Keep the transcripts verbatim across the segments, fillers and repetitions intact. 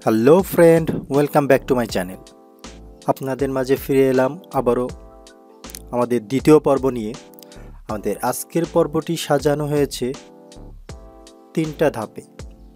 Hello friend, welcome back to my channel. আপনাদের মাঝে ফিরে এলাম আবারও আমাদের দ্বিতীয় পর্ব নিয়ে। আমাদের আজকের পর্বটি সাজানো হয়েছে তিনটা ধাপে।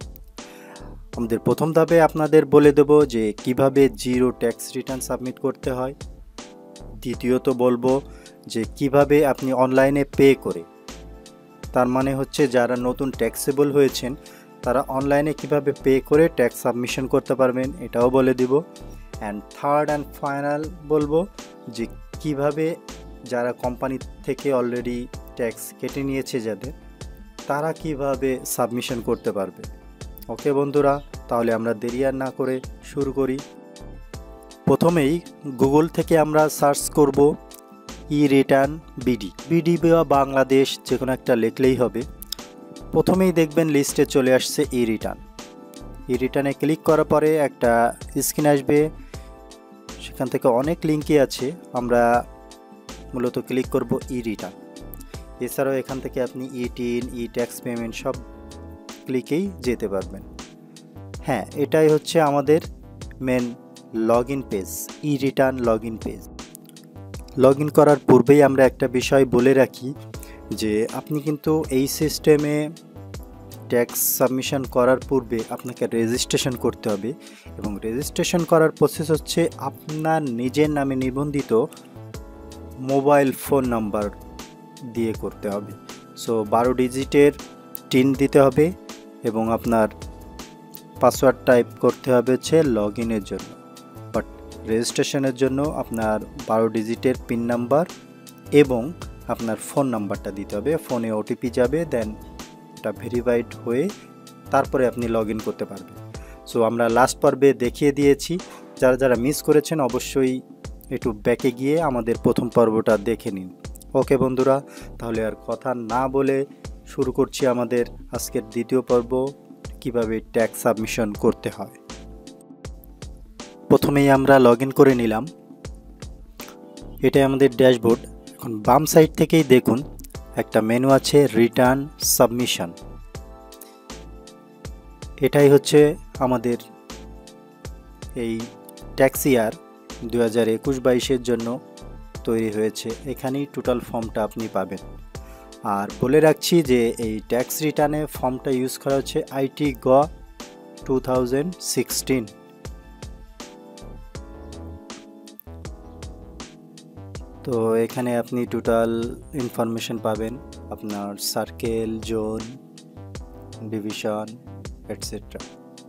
আমাদের প্রথম ধাপে আপনাদের বলে দেব যে কিভাবে জিরো ট্যাক্স রিটার্ন সাবমিট করতে হয়। দ্বিতীয়ত বলবো যে কিভাবে আপনি অনলাইনে পে করে, তার মানে হচ্ছে যারা নতুন ট্যাক্সেবল হয়েছেন তারা অনলাইনে কিভাবে পে করে ট্যাক্স সাবমিশন করতে পারবেন, এটাও বলে দিব। অ্যান্ড থার্ড অ্যান্ড ফাইনাল বলবো যে কিভাবে যারা কোম্পানি থেকে অলরেডি ট্যাক্স কেটে নিয়েছে যাদের, তারা কিভাবে সাবমিশন করতে পারবে। ওকে বন্ধুরা, তাহলে আমরা দেরি আর না করে শুরু করি। প্রথমেই গুগল থেকে আমরা সার্চ করব ই রিটার্ন বিডি বিডি বা বাংলাদেশ, যে কোনো একটা লিখলেই হবে। প্রথমেই দেখবেন লিস্টে চলে আসছে ই রিটার্ন। ই রিটার্নে ক্লিক করার পরে একটা স্ক্রিন আসবে, সেখান থেকে অনেক লিঙ্কই আছে। আমরা মূলত ক্লিক করব ই রিটার্ন। এছাড়াও এখান থেকে আপনি e TIN, e tax payment সব ক্লিকেই যেতে পারবেন। হ্যাঁ, এটাই হচ্ছে আমাদের main log in page, e return log in page. Log in করার পূর্বেই আমরা একটা বিষয় বলে রাখি যে আপনি কিন্তু এই সিস্টেমে ট্যাক্স সাবমিশন করার পূর্বে আপনাকে রেজিস্ট্রেশন করতে হবে, এবং রেজিস্ট্রেশন করার প্রসেস হচ্ছে আপনার নিজের নামে নিবন্ধিত মোবাইল ফোন নাম্বার দিয়ে করতে হবে। সো বারো ডিজিটের টিন দিতে হবে এবং আপনার পাসওয়ার্ড টাইপ করতে হবে হচ্ছে লগ ইনের জন্য। বাট রেজিস্ট্রেশনের জন্য আপনার বারো ডিজিটের পিন নাম্বার এবং আপনার ফোন নাম্বারটা দিতে হবে। ফোনে ওটিপি যাবে, দেন এটা ভেরিফাইড হয়ে তারপরে আপনি লগ ইন করতে পারবেন। সো আমরা লাস্ট পর্বে দেখিয়ে দিয়েছি, যারা যারা মিস করেছেন অবশ্যই একটু ব্যাকে গিয়ে আমাদের প্রথম পর্বটা দেখে নিন। ওকে বন্ধুরা, তাহলে আর কথা না বলে শুরু করছি আমাদের আজকের দ্বিতীয় পর্ব, কিভাবে ট্যাক্স সাবমিশন করতে হয়। প্রথমেই আমরা লগ ইন করে নিলাম। এটাই আমাদের ড্যাশবোর্ড। এখন বাম সাইড থেকেই দেখুন একটা মেনু আছে রিটার্ন সাবমিশন। এটাই হচ্ছে আমাদের এই ট্যাক্স ইয়ার দু হাজার একুশ বাইশের জন্য তৈরি হয়েছে। এখানেই টোটাল ফর্মটা আপনি পাবেন। আর বলে রাখছি যে এই ট্যাক্স রিটার্নে ফর্মটা ইউজ করা হচ্ছে আইটি গ টু থাউজেন্ড সিক্সটিন। তো এখানে আপনি টোটাল ইনফরমেশন পাবেন, আপনার সার্কেল, জোন, ডিভিশন এটসেট্রা।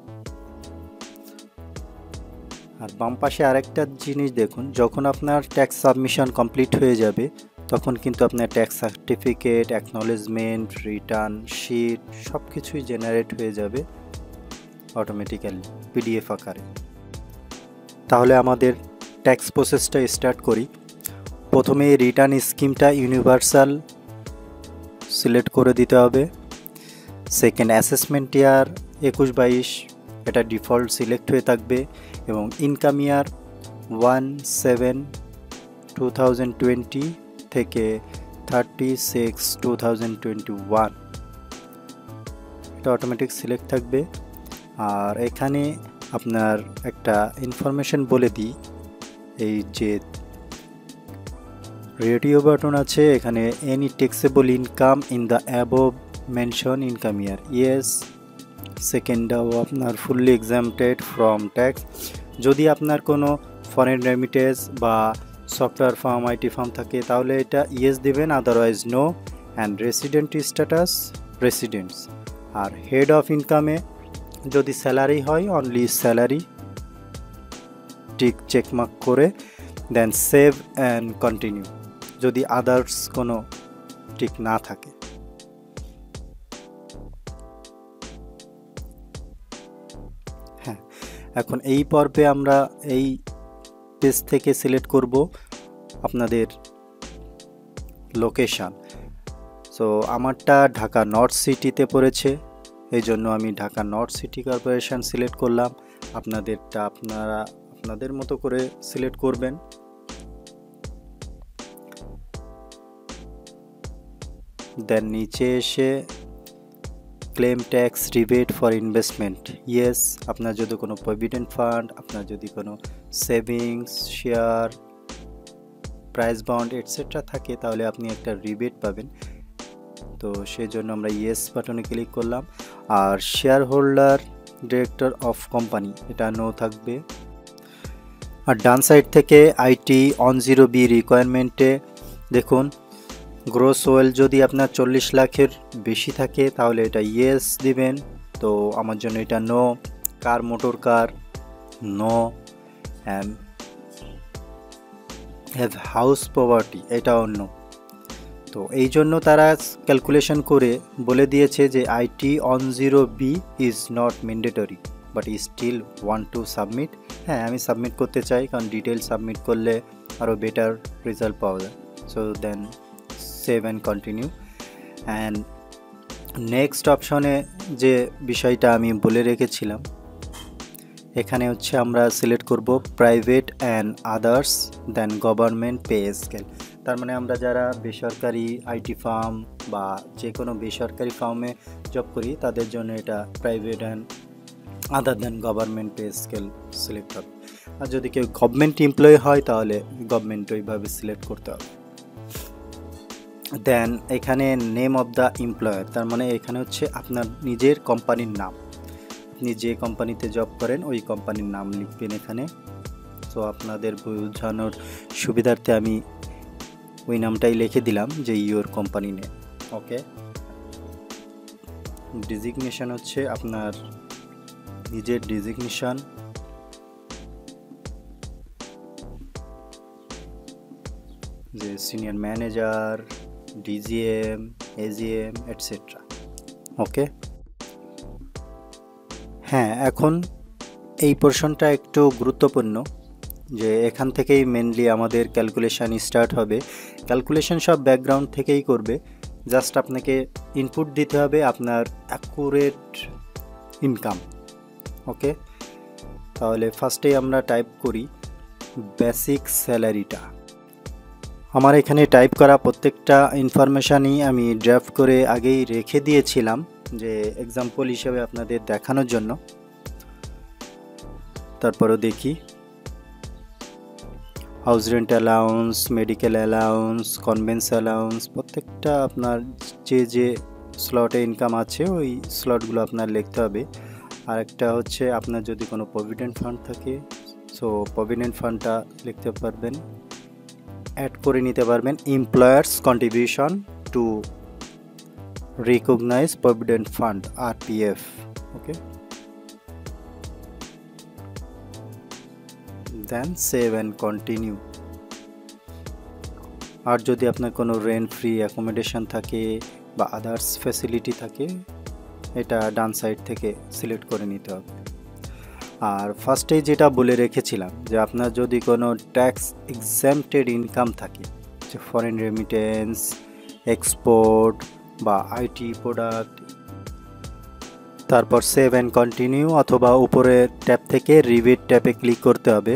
আর বাম পাশে আরেকটা জিনিস দেখুন, যখন আপনার ট্যাক্স সাবমিশন কমপ্লিট হয়ে যাবে তখন কিন্তু আপনার tax certificate, acknowledgement, return sheet সব কিছুই জেনারেট হয়ে যাবে অটোমেটিক্যালি পিডিএফ আকারে। তাহলে আমাদের ট্যাক্স প্রসেসটা স্টার্ট করি। প্রথমে রিটার্ন স্কিমটা ইউনিভার্সাল সিলেক্ট করে দিতে হবে। সেকেন্ড অ্যাসেসমেন্ট ইয়ার একুশ বাইশ, এটা ডিফল্ট সিলেক্ট হয়ে থাকবে, এবং income year one seven two thousand twenty থেকে thirty six two thousand twenty one, এটা অটোমেটিক সিলেক্ট থাকবে। আর এখানে আপনার একটা ইনফরমেশন বলে দিই, এই যে রেডিও বাটন আছে এখানে, any taxable income in the above mention income year, yes. সেকেন্ডটাও আপনার ফুললি এক্সাম্পটেড ফ্রম ট্যাক্স। যদি আপনার কোনো ফরেন রেমিটেন্স বা সফটওয়্যার ফার্ম, আইটি ফার্ম থাকে তাহলে এটা ইয়েস দিবেন, otherwise no. And resident status residents. আর হেড অফ ইনকামে যদি স্যালারি হয় অনলি স্যালারি টিক চেকমার্ক করে দেন সেভ অ্যান্ড কন্টিনিউ, যদি আদার্স কোনো টিক না থাকে। হ্যাঁ, এখন এই পর্বে আমরা এই পেজ থেকে সিলেক্ট করব আপনাদের লোকেশান। সো আমারটা ঢাকা নর্থ সিটিতে পড়েছে, এই জন্য আমি Dhaka north city corporation select করলাম। আপনাদেরটা আপনারা আপনাদের মতো করে সিলেক্ট করবেন। দেন নিচে এসে claim tax rebate for investment, yes. আপনার যদি কোনো প্রভিডেন্ট ফান্ড, আপনার যদি কোনো savings, share, price bond etcetera থাকে তাহলে আপনি একটা রিবেট পাবেন। তো সেই জন্য আমরা ইয়েস বাটনে ক্লিক করলাম। আর share holder director of company এটা নো থাকবে। আর ডান সাইড থেকে আইটি অন জিরো বি রিকোয়ারমেন্টে দেখুন গ্রোস ওয়েল যদি আপনার চল্লিশ লাখের বেশি থাকে তাহলে এটা ইয়েস দিবেন। তো আমার জন্য এটা no. Car motor car no. And have house property এটাও নো। তো এই জন্য তারা ক্যালকুলেশন করে বলে দিয়েছে যে IT on zero B is not mandatory but I still want to submit. হ্যাঁ আমি সাবমিট করতে চাই, কারণ ডিটেল সাবমিট করলে আরও বেটার রেজাল্ট পাওয়া যায়। So then save and continue. And next অপশনে যে বিষয়টা আমি বলে রেখেছিলাম, এখানে হচ্ছে আমরা সিলেক্ট করব private and others then government pay scale. তার মানে আমরা যারা বেসরকারি আইটি ফার্ম বা যে কোনো বেসরকারি ফার্মে জব করি তাদের জন্য এটা private and other then government pay scale select হবে। আর যদি কেউ গভর্নমেন্ট এমপ্লয়ি হয় তাহলে গভর্নমেন্ট ওইভাবে সিলেক্ট করতে হবে। দেন এখানে নেম অফ দ্য এমপ্লয়ার, তার মানে এখানে হচ্ছে আপনার নিজের কোম্পানির নাম। আপনি যে কোম্পানিতে জব করেন ওই কোম্পানির নাম লিখবেন এখানে। সো আপনাদের বোঝানোর সুবিধার্থে আমি ওই নামটাই লিখে দিলাম যে your company name. Okay. Designation হচ্ছে আপনার নিজের ডিজিগনেশন। যে senior manager, DGM, AGM etcetera. Okay. হ্যাঁ এখন এই পোর্শনটা একটু গুরুত্বপূর্ণ, যে এখান থেকেই মেনলি আমাদের ক্যালকুলেশান স্টার্ট হবে। ক্যালকুলেশন সব ব্যাকগ্রাউন্ড থেকেই করবে, জাস্ট আপনাকে ইনপুট দিতে হবে আপনার অ্যাকুরেট ইনকাম। ওকে, তাহলে ফার্স্টেই আমরা টাইপ করি বেসিক স্যালারিটা। আমার এখানে টাইপ করা প্রত্যেকটা ইনফরমেশানই আমি ড্রাফট করে আগেই রেখে দিয়েছিলাম, যে এক্সাম্পল হিসেবে আপনাদের দেখানোর জন্য। তারপরও দেখি house rent allowance, medical allowance, conveyance allowance, প্রত্যেকটা আপনার যে যে স্লটে ইনকাম আছে ওই স্লটগুলো আপনার লিখতে হবে। আর একটা হচ্ছে আপনার যদি কোনো প্রভিডেন্ট ফান্ড থাকে, সো প্রভিডেন্ট ফান্ডটা লিখতে পারবেন, অ্যাড করে নিতে পারবেন employer's contribution to recognize provident fund আর P F. Okay, then save and continue. আর যদি আপনার কোনো রেন্ট ফ্রি অ্যাকোমোডেশন থাকে বা আদার্স ফ্যাসিলিটি থাকে এটা ডান সাইড থেকে সিলেক্ট করে নিতে হবে। আর ফার্স্টেই যেটা বলে রেখেছিলাম যে আপনার যদি কোনো ট্যাক্স এক্সাম্পটেড ইনকাম থাকে, যে ফরেন রেমিটেন্স, এক্সপোর্ট বা আইটি প্রোডাক্ট, তারপর সেভ অ্যান্ড কন্টিনিউ অথবা উপরে ট্যাব থেকে রিবেট ট্যাবে ক্লিক করতে হবে।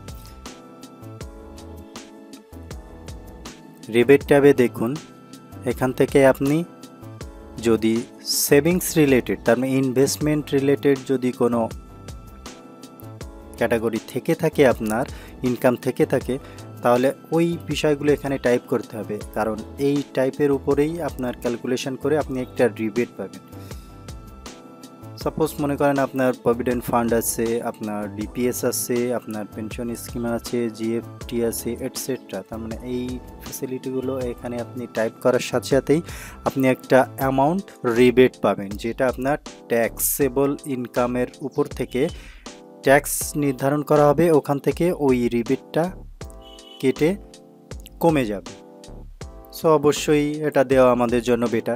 রিবেট ট্যাবে দেখুন এখান থেকে আপনি যদি সেভিংস রিলেটেড, তার মানে ইনভেস্টমেন্ট রিলেটেড যদি কোনো ক্যাটাগরি থেকে থাকে, আপনার ইনকাম থেকে থাকে, তাহলে ওই বিষয়গুলো এখানে টাইপ করতে হবে, কারণ এই টাইপের উপরেই আপনার ক্যালকুলেশন করে আপনি একটা রিবেট পাবেন। সাপোজ মনে করেন আপনার প্রভিডেন্ট ফান্ড আছে, আপনার ডিপিএস আছে, আপনার পেনশন স্কিম আছে, জিএফটি আছে এটসেট্রা। তার মানে এই ফ্যাসিলিটিগুলো এখানে আপনি টাইপ করার সাথে সাথেই আপনি একটা অ্যামাউন্ট রিবেট পাবেন, যেটা আপনার ট্যাক্সেবল ইনকামের উপর থেকে ট্যাক্স নির্ধারণ করা হবে, ওখান থেকে ওই রিবেটটা কেটে কমে যাবে। সো অবশ্যই এটা দেওয়া আমাদের জন্য বেটার।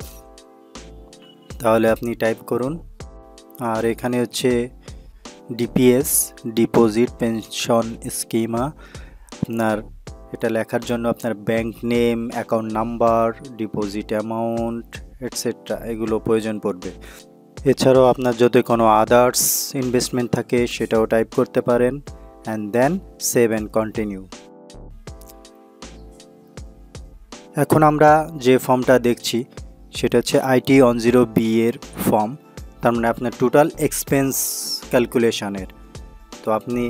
তাহলে আপনি টাইপ করুন। আর এখানে হচ্ছে ডিপিএস, ডিপোজিট পেনশন স্কিমা, আপনার এটা লেখার জন্য আপনার bank name, account number, deposit amount etcetera এগুলো প্রয়োজন পড়বে। এছাড়াও আপনার যদি কোনো আদার্স ইনভেস্টমেন্ট থাকে সেটাও টাইপ করতে পারেন। And then save and continue. এখন আমরা যে ফর্মটা দেখছি সেটা হচ্ছে আইটি ওয়ান জিরো বি এর ফর্ম, তার মানে আপনার টোটাল এক্সপেন্স ক্যালকুলেশনের। তো আপনি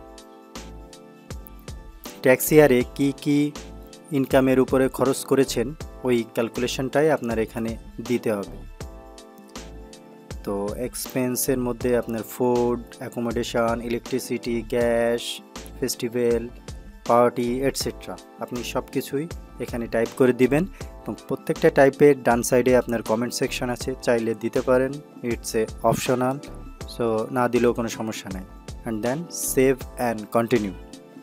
ট্যাক্স ইয়ারে কী কী ইনকামের উপরে খরচ করেছেন ওই ক্যালকুলেশনটাই আপনার এখানে দিতে হবে। তো এক্সপেন্সের মধ্যে আপনার food, accommodation, electricity, gas, festival, party etcetera আপনি সব কিছুই এখানে টাইপ করে দিবেন এবং প্রত্যেকটা টাইপের ডান সাইডে আপনার কমেন্ট সেকশন আছে, চাইলে দিতে পারেন, ইটস এ অপশনাল, সো না দিলেও কোনো সমস্যা নেই। And then save and continue.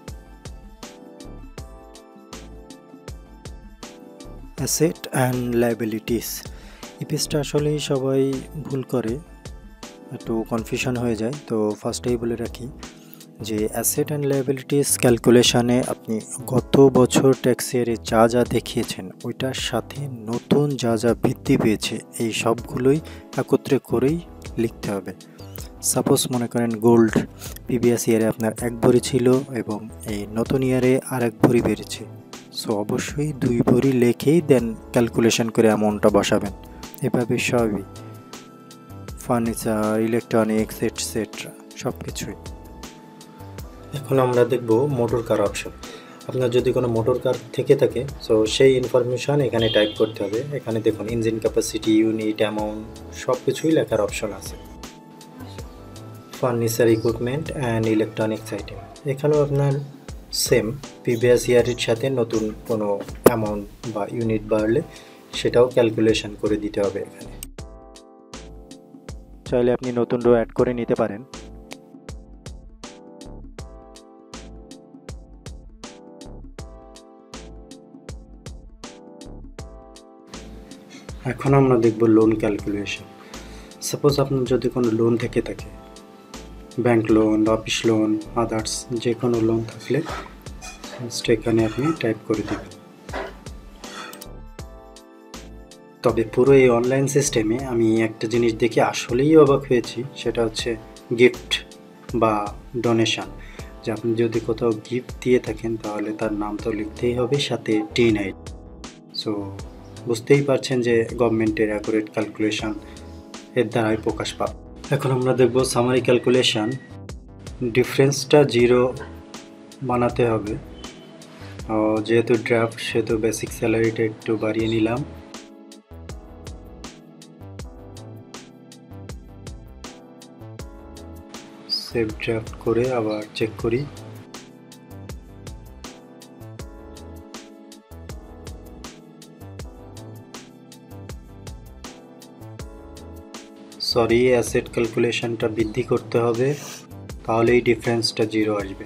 Asset and liabilities, এই পেজটা আসলেই সবাই ভুল করে, একটু কনফিউশন হয়ে যায়। তো ফার্স্টেই বলে রাখি যে অ্যাসেট অ্যান্ড লায়াবিলিটিস ক্যালকুলেশনে আপনি গত বছর ট্যাক্স ইয়ারে যা যা দেখিয়েছেন ওইটার সাথে নতুন যা যা বৃদ্ধি পেয়েছে এই সবগুলোই একত্রে করেই লিখতে হবে। সাপোজ মনে করেন গোল্ড প্রিভিয়াস ইয়ারে আপনার এক ভরি ছিল এবং এই নতুন ইয়ারে আর এক ভরি বেড়েছে, সো অবশ্যই দুই ভরি লেখেই দেন ক্যালকুলেশন করে অ্যামাউন্টটা বসাবেন। এভাবে সবই ফার্নিচার, ইলেকট্রনিক্স এটসেট্রা সব কিছুই। এখন আমরা দেখব মোটর কার অপশন। আপনার যদি কোনো মোটর কার থেকে থাকে সো সেই ইনফরমেশান এখানে টাইপ করতে হবে। এখানে দেখুন ইঞ্জিন ক্যাপাসিটি, ইউনিট, অ্যামাউন্ট সব কিছুই লেখার অপশন আছে। Furniture, equipment and electronics item, এখানেও আপনার সেম প্রিভিয়াস ইয়ারের সাথে নতুন কোনো অ্যামাউন্ট বা ইউনিট বাড়লে সেটাও ক্যালকুলেশন করে দিতে হবে। এখানে চাইলে আপনি নতুন রো অ্যাড করে নিতে পারেন। এখন আমরা দেখব লোন ক্যালকুলেশন। সাপোজ আপনার যদি কোনো লোন থেকে থাকে, bank loan, office loan, others যে কোনো লোন থাকলে এখানে আপনি টাইপ করে দেবেন। তবে পুরো এই অনলাইন সিস্টেমে আমি একটা জিনিস দেখে আসলেই অবাক হয়েছি, সেটা হচ্ছে গিফট বা ডোনেশন। যে আপনি যদি কোথাও গিফট দিয়ে থাকেন তাহলে তার নাম তো লিখতেই হবে, সাথে টিন আইড। সো বুঝতেই পারছেন যে গভর্নমেন্টের অ্যাকুরেট ক্যালকুলেশন এর দ্বারাই প্রকাশ পাবে। এখন আমরা দেখব সামারি ক্যালকুলেশন। ডিফারেন্সটা জিরো বানাতে হবে, যেহেতু ড্রাফট সেহেতু বেসিক স্যালারিটা একটু বাড়িয়ে নিলাম। সেভ ড্রাফট করে আবার চেক করি। সরি, অ্যাসেট ক্যালকুলেশনটা বৃদ্ধি করতে হবে, তাহলেই ডিফারেন্সটা জিরো আসবে।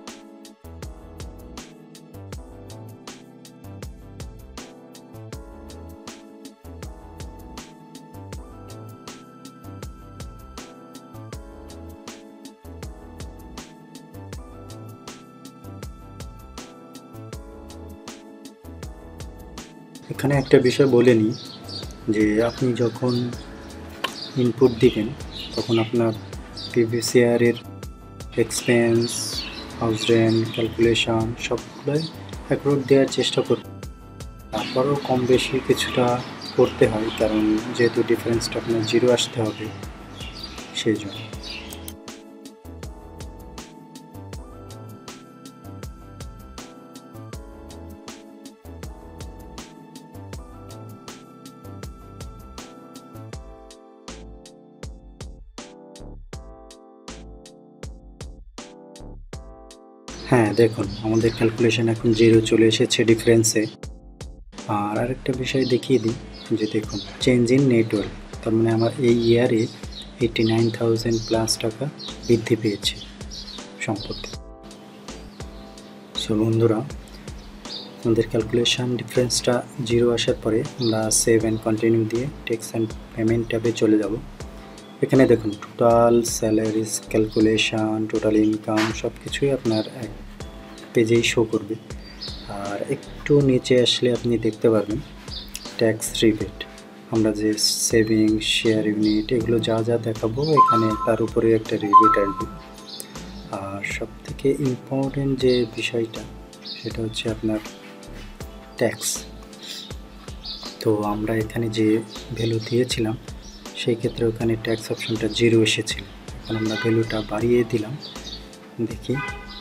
এখানে একটা বিষয় বলে নিই যে আপনি যখন ইনপুট দিবেন তখন আপনার প্রিভিয়াস ইয়ারের এক্সপেন্স, হাউস রেন্ট, ক্যালকুলেশন সবগুলোই অ্যাকুরেট দেওয়ার চেষ্টা করবেন। তারপরেও কম বেশি কিছুটা করতে হয়, কারণ যেহেতু ডিফারেন্সটা আপনার জিরো আসতে হবে সেই জন্য। হ্যাঁ দেখুন, আমাদের ক্যালকুলেশন এখন জিরো চলে এসেছে ডিফারেন্সে। আর আরেকটা বিষয় দেখিয়ে দিই যে দেখুন চেঞ্জ ইন নেটওয়ার্ক, তার মানে আমার এই ইয়ারে এইটি নাইন থাউজেন্ড প্লাস টাকা বৃদ্ধি পেয়েছে সম্পত্তি। সো বন্ধুরা, আমাদের ক্যালকুলেশন ডিফারেন্সটা জিরো আসার পরে আমরা সেভ অ্যান্ড কন্টিনিউ দিয়ে ট্যাক্স অ্যান্ড পেমেন্ট ট্যাবে চলে যাব। এখানে দেখুন total salaries calculation, total income সব কিছুই আপনার এক পেজেই শো করবে। আর একটু নিচে আসলে আপনি দেখতে পারবেন ট্যাক্স রিবেট, আমরা যে সেভিংস, শেয়ার ইউনিট এগুলো যা যা দেখাবো এখানে তার উপরে একটা রিবেট আসবে। আর সবথেকে ইম্পর্টেন্ট যে বিষয়টা সেটা হচ্ছে আপনার ট্যাক্স। তো আমরা এখানে যে ভ্যালু দিয়েছিলাম সেই ক্ষেত্রে ওখানে ট্যাক্স অপশনটা জিরো এসেছিল। এখন আমরা ভ্যালুটা বাড়িয়ে দিলাম, দেখি।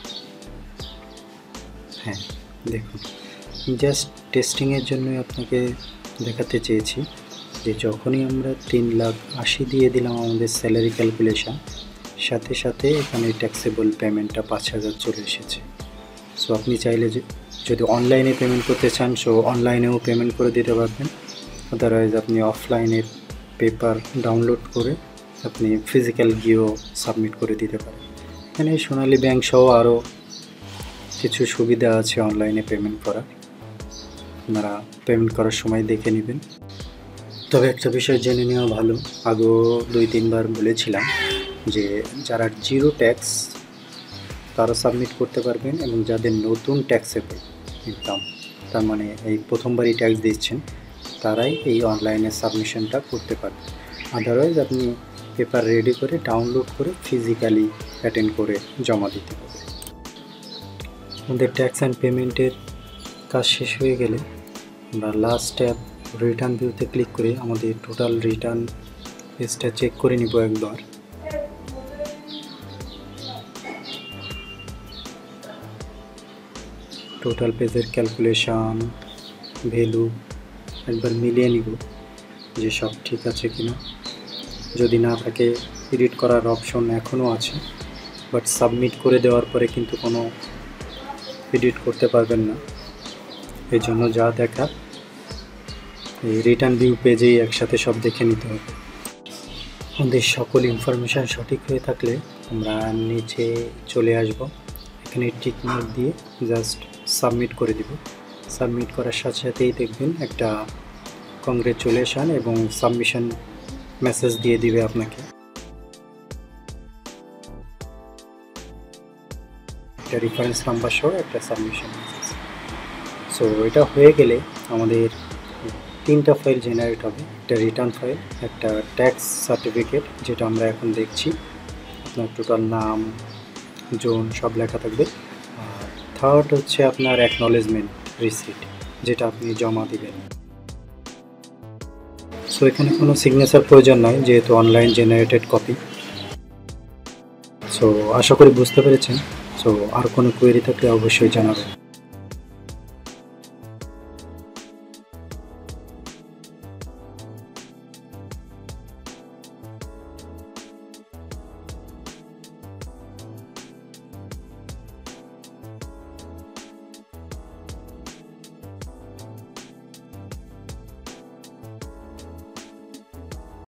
হ্যাঁ, দেখুন, জাস্ট টেস্টিংয়ের জন্যই আপনাকে দেখাতে চেয়েছি যে যখনই আমরা তিন লাখ আশি দিয়ে দিলাম আমাদের স্যালারি ক্যালকুলেশন, সাথে সাথে এখানে ট্যাক্সেবল পেমেন্টটা পাঁচ হাজার চলে এসেছে। সো আপনি চাইলে যে যদি অনলাইনে পেমেন্ট করতে চান, সো অনলাইনেও পেমেন্ট করে দিতে পারবেন। আদারওয়াইজ আপনি অফলাইনের পেপার ডাউনলোড করে আপনি ফিজিক্যাল গিয়েও সাবমিট করে দিতে পারেন। এখানে সোনালী ব্যাংক সহ আরও কিছু সুবিধা আছে অনলাইনে পেমেন্ট করার, আপনারা পেমেন্ট করার সময় দেখে নেবেন। তবে একটা বিষয় জেনে নেওয়া ভালো, আগেও দুই তিনবার বলেছিলাম যে যারা জিরো ট্যাক্স তারা সাবমিট করতে পারবেন, এবং যাদের নতুন ট্যাক্সেবল ইনকাম, তার মানে এই প্রথমবারই ট্যাক্স দিচ্ছেন, তারাই এই অনলাইনে সাবমিশনটা করতে পারবেন। আদারওয়াইজ আপনি পেপার রেডি করে ডাউনলোড করে ফিজিক্যালি অ্যাটেন্ড করে জমা দিতে পারবেন। আমাদের ট্যাক্স অ্যান্ড পেমেন্টের কাজ শেষ হয়ে গেলে আমরা লাস্ট ট্যাব রিটার্ন ভিউতে ক্লিক করে আমাদের টোটাল রিটার্ন পেজটা চেক করে নিব একবার। টোটাল পেজের ক্যালকুলেশন, ভ্যালু একবার মিলিয়ে নিব যে সব ঠিক আছে কিনা। যদি না থাকে, এডিট করার অপশন এখনও আছে, বাট সাবমিট করে দেওয়ার পরে কিন্তু কোনো এডিট করতে পারবেন না। এই জন্য যা দেখা এই রিটার্ন ভিউ পেজেই একসাথে সব দেখে নিতে হবে। আমাদের সকল ইনফরমেশান সঠিক হয়ে থাকলে আমরা নিচে চলে আসব, এখানে টিক মার্ক দিয়ে জাস্ট সাবমিট করে দিব। সাবমিট করার সাথে সাথেই দেখবেন একটা কংগ্রেচুলেশন এবং সাবমিশন মেসেজ দিয়ে দিবে আপনাকে, একটা রেফারেন্স নাম্বার সহ একটা সাবমিশন মেসেজ। সো এটা হয়ে গেলে আমাদের তিনটা ফাইল জেনারেট হবে, একটা রিটার্ন ফাইল, একটা ট্যাক্স সার্টিফিকেট যেটা আমরা এখন দেখছি, আপনার টোটাল নাম, জোন সব লেখা থাকবে, আর থার্ড হচ্ছে আপনার অ্যাকনলেজমেন্ট রিসিট যেটা আপনি জমা দিবেন। সো এখানে কোনো সিগনেচার প্রয়োজন নয় যেহেতু অনলাইন জেনারেটেড কপি। সো আশা করি বুঝতে পেরেছেন। সো আর কোনো কোয়েরি থাকলে অবশ্যই জানাবেন।